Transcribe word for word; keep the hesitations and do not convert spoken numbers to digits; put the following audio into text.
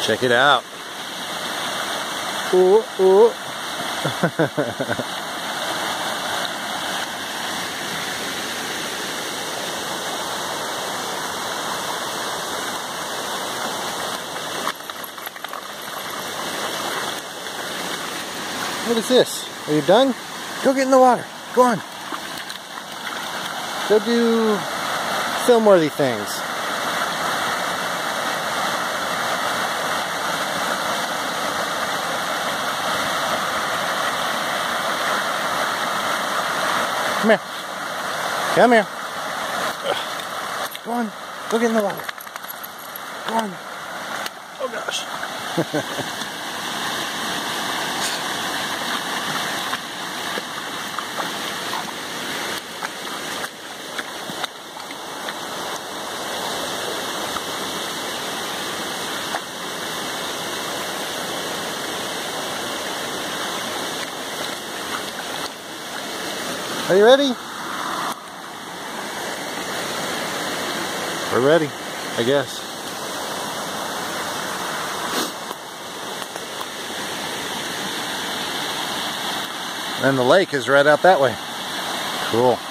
Check it out. Ooh, ooh. What is this? Are you done? Go get in the water. Go on. Go do film-worthy things. Come here. Come here. Go on. Go get in the water. Go on. Oh gosh. Are you ready? We're ready, I guess. And the lake is right out that way. Cool.